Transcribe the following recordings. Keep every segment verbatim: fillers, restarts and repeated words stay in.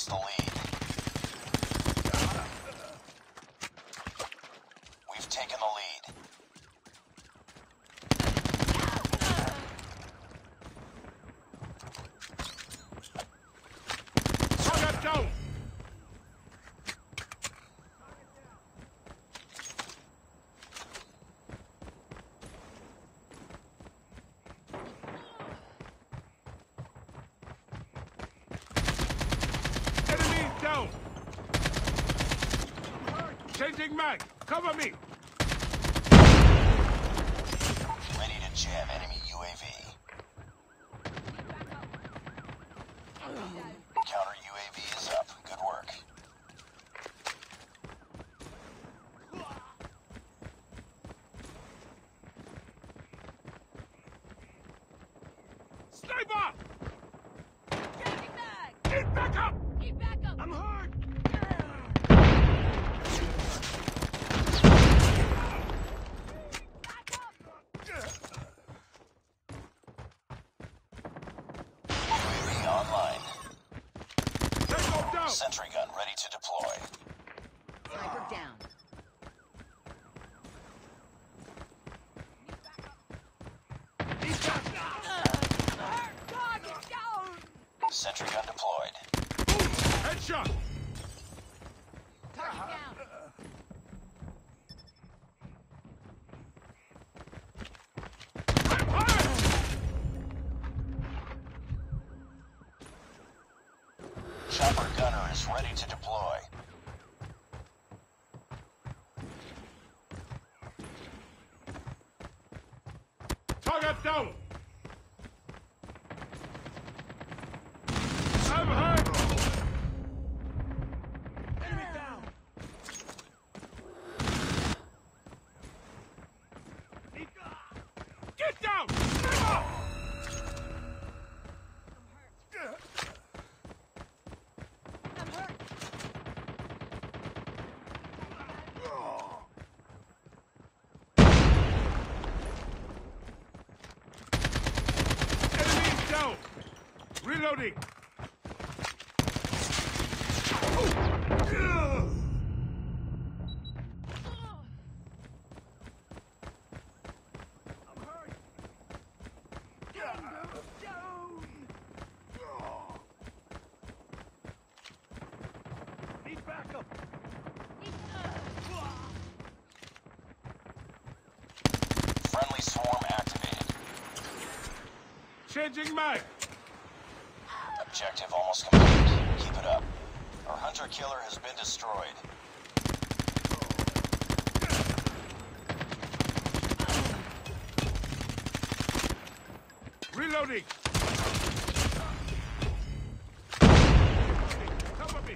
lost the lead. We've taken the lead. Target down! Enemy down! Changing mag! Cover me! Ready to jam enemy U A V. Counter U A V is up. Good work. Sniper! Changing mag! Get back up! Keep back up! I'm hurt! Back up! U A V online. Tango down! Sentry gun ready to deploy. Sniper down. He's back! Target down! Sentry gun deployed. Headshot! Target down! I'm hurt! Chopper gunner is ready to deploy. Target down! I'm hurt! Enemy down! Get down! Sniper! I'm hurt. Enemy down! Reloading! I'm hurt! Tango down! Need backup! Friendly swarm activated. Changing mag! Objective almost complete. Keep it up. Our hunter killer has been destroyed. Reloading! Cover me!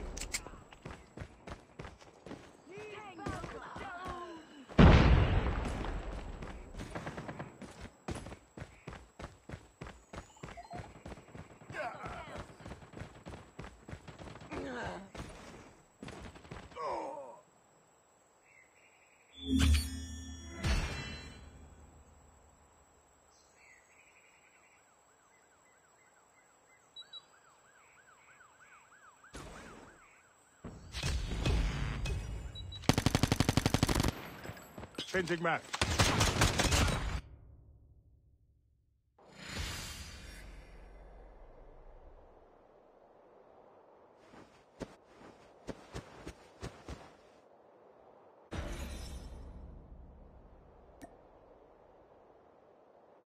Changing mag.